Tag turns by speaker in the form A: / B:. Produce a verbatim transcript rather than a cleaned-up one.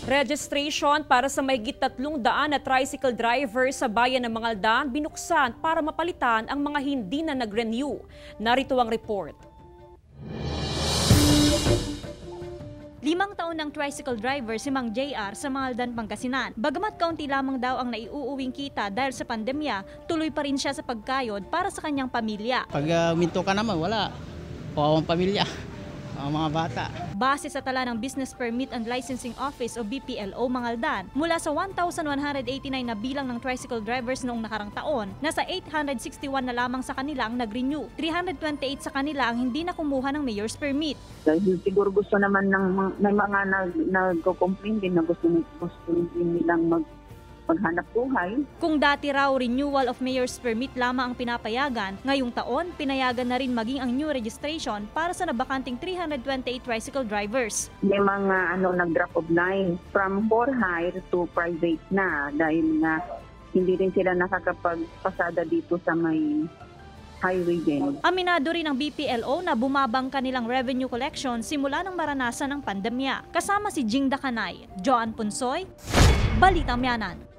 A: Registration para sa mahigit tatlong daan na tricycle driver sa bayan ng Mangaldan binuksan para mapalitan ang mga hindi na nag-renew. Narito ang report.
B: Limang taon ng tricycle driver si Mang J R sa Mangaldan, Pangasinan. Bagamat kaunti lamang daw ang naiuuwing kita dahil sa pandemya, tuloy pa rin siya sa pagkayod para sa kanyang pamilya.
C: Pag uh, minto ka naman, wala. Kawawang pamilya, ang mga bata.
B: Base sa tala ng Business Permit and Licensing Office o B P L O Mangaldan, mula sa one thousand one hundred eighty-nine na bilang ng tricycle drivers noong nakarang taon, nasa eight hundred sixty-one na lamang sa kanila ang nag-renew. three hundred twenty-eight sa kanila ang hindi na kumuha ng Mayor's Permit.
D: Dahil siguro gusto naman ng may mga nag-complain din na gusto, gusto din nilang mag maghanap buhay.
B: Kung dati raw renewal of Mayor's Permit lamang ang pinapayagan, ngayong taon pinayagan na rin maging ang new registration para sa nabakanting three hundred twenty-eight tricycle drivers.
D: May mga ano nag-drop of line from for hire to private na dahil nga hindi rin sila nakakapagpasada dito sa may highway din.
B: Aminado rin ang B P L O na bumabang kanilang revenue collection simula ng maranasan ng pandemya. Kasama si Jing Dakanay, Joan Punsoy, Balitang Miyanan.